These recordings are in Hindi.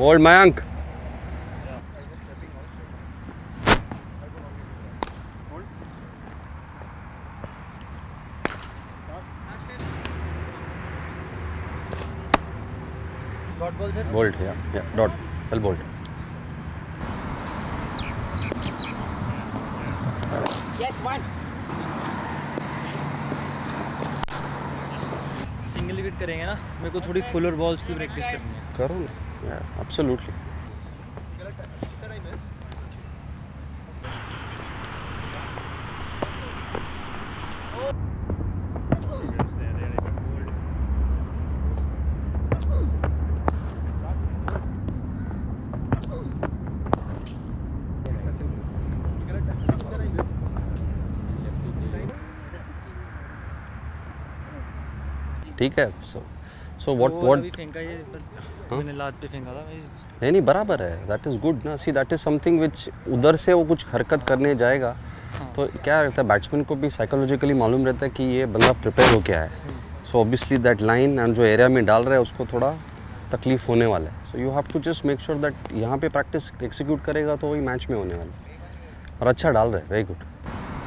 Bold Mayank. Dot ball, sir. Bold, yeah, dot. Well, bold. Yes, one. Single wicket करेंगे ना, मेरे को थोड़ी फुलर बॉल्स की प्रैक्टिस करनी है। करो ना, yeah, absolutely. ठीक है। सो व्हाट फेंका ये मैंने लात पे फेंका था। नहीं बराबर है, दैट इज़ गुड ना। See that is something which उधर से वो कुछ हरकत करने जाएगा तो क्या रहता है, बैट्समैन को भी साइकोलॉजिकली मालूम रहता है कि ये बंदा प्रिपेयर हो क्या है। So obviously that line and जो एरिया में डाल रहा है उसको थोड़ा तकलीफ होने वाला है। So you have to just make sure that यहाँ पे प्रैक्टिस एक्सिक्यूट करेगा तो वही मैच में होने वाला है। और अच्छा डाल रहा है, वेरी गुड।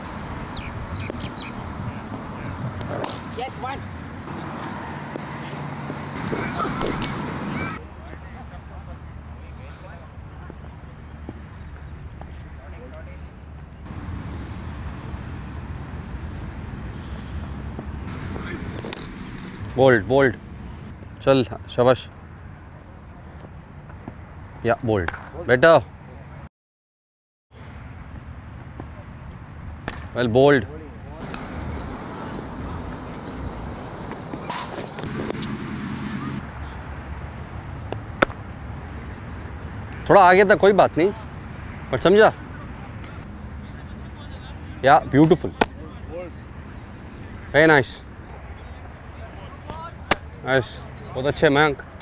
बोल्ड चल, शाबाश। या बोल्ड बेटा, वेल बोल्ड। थोड़ा आगे था, कोई बात नहीं, बट समझा। या ब्यूटीफुल, वेरी नाइस, बहुत अच्छे मयंक।